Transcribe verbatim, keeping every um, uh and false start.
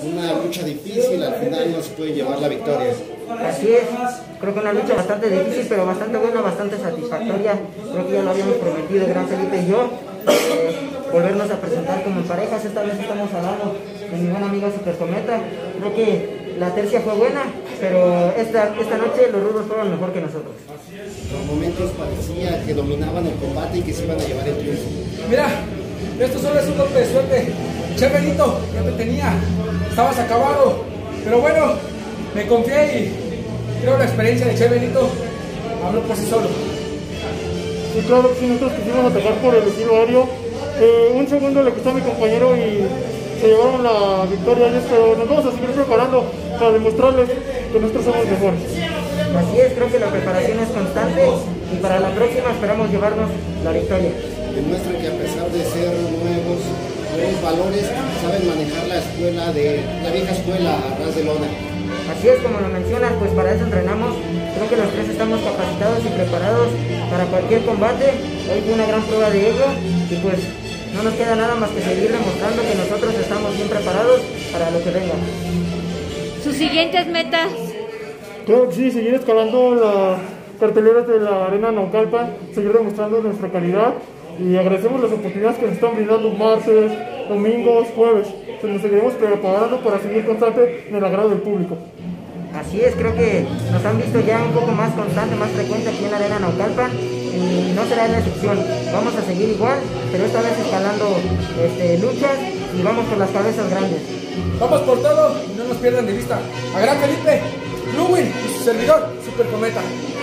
una lucha difícil, al final no se puede llevar la victoria. Así es, creo que una lucha bastante difícil, pero bastante buena, bastante satisfactoria. Creo que ya lo habíamos prometido, Gran Felipe y yo, eh, volvernos a presentar como en parejas. Esta vez estamos al lado de mi buen amigo Super Cometa. Creo que la tercia fue buena, pero esta, esta noche los rudos fueron mejor que nosotros. Por momentos parecía que dominaban el combate y que se iban a llevar el triunfo. Mira, esto solo es un golpe de suerte. Che Benito, ya te tenía, estabas acabado, pero bueno, me confié y creo la experiencia de Che Benito habló por sí solo. Sí, claro que sí, nosotros quisimos atacar por el estilo aéreo. Eh, un segundo le costó a mi compañero y se llevaron la victoria ellos, pero nos vamos a seguir preparando para demostrarles que nosotros somos mejores. Así es, creo que la preparación es constante y para la próxima esperamos llevarnos la victoria. Demuestran que a pesar de ser nuevos, nuevos valores, saben manejar la escuela de la vieja escuela a ras de lona. Así es, como lo mencionas, pues para eso entrenamos. Creo que los tres estamos capacitados y preparados para cualquier combate. Hoy fue una gran prueba de ello y pues no nos queda nada más que seguir demostrando que nosotros estamos bien preparados para lo que venga. Sus siguientes metas. Claro que sí, seguir escalando la cartelera de la Arena Naucalpan, seguir demostrando nuestra calidad y agradecemos las oportunidades que nos están brindando martes, domingos, jueves. Pues nos seguiremos preparando para seguir constante en el agrado del público. Así es, creo que nos han visto ya un poco más constante, más frecuente aquí en la Arena Naucalpan y no será la excepción. Vamos a seguir igual, pero esta vez escalando este, luchas y vamos por las cabezas grandes. Vamos por todo y no nos pierdan de vista. A Gran Felipe, Luwin y su servidor, Super Cometa.